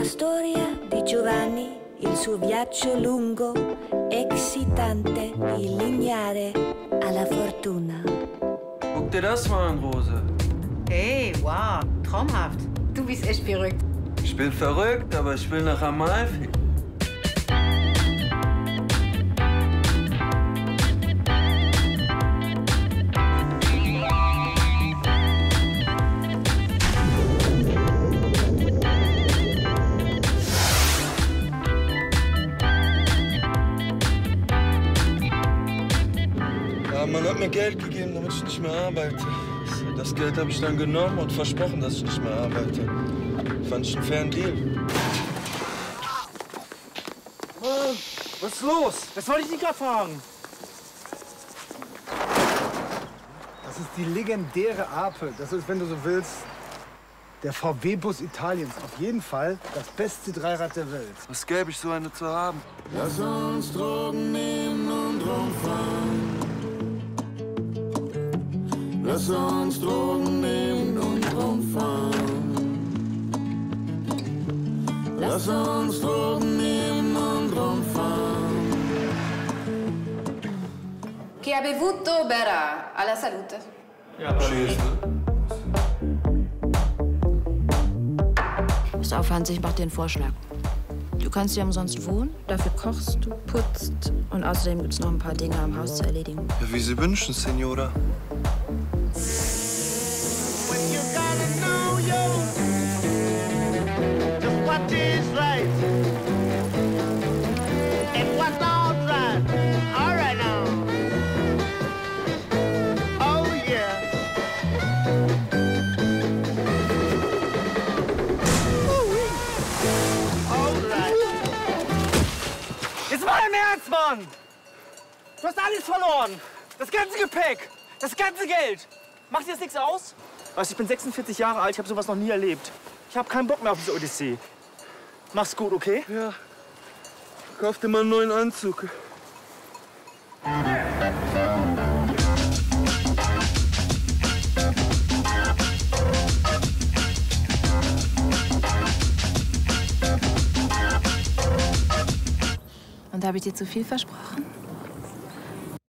storia di Giovanni, il suo viaggio lungo, excitante, il lineare alla fortuna. Guck dir das mal an, Rose. Hey, wow, traumhaft. Du bist echt verrückt. Ich bin verrückt, aber ich will nach Amalfi. Ja, man hat mir Geld gegeben, damit ich nicht mehr arbeite. Das Geld habe ich dann genommen und versprochen, dass ich nicht mehr arbeite. Fand ich einen fairen Deal. Mann, was ist los? Das wollte ich nicht gerade fragen. Das ist die legendäre Ape. Das ist, wenn du so willst, der VW-Bus Italiens. Auf jeden Fall das beste Dreirad der Welt. Was gäbe ich, so eine zu haben? Lass uns Drogen nehmen und rumfahren. Lass uns Drogen nehmen und rumfahren. Lass uns Drogen nehmen und rumfahren. Chi ha bevuto berrà. Alla salute. Ja, tschüss. Pass auf, Hans, ich mach dir einen Vorschlag. Du kannst hier umsonst wohnen, dafür kochst du, putzt und außerdem gibt's noch ein paar Dinge am Haus zu erledigen. Ja, wie Sie wünschen, Senora. Jetzt mal im Ernst, Mann! Du hast alles verloren. Das ganze Gepäck, das ganze Geld. Macht dir das nichts aus? Weißt du, ich bin 46 Jahre alt, ich habe sowas noch nie erlebt. Ich habe keinen Bock mehr auf diese Odyssee. Mach's gut, okay? Ja. Kauf dir mal einen neuen Anzug. Und habe ich dir zu viel versprochen?